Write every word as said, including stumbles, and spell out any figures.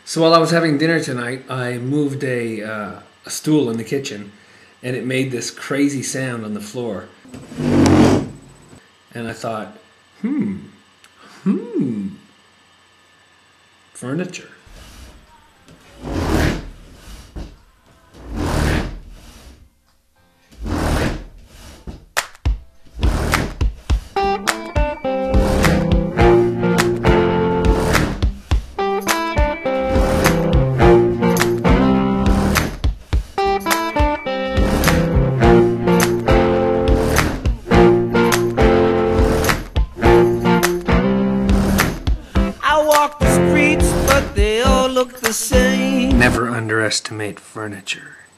So while I was having dinner tonight, I moved a, uh, a stool in the kitchen, and it made this crazy sound on the floor. And I thought, hmm, hmm, furniture. Walk the streets, but they all look the same. Never underestimate furniture.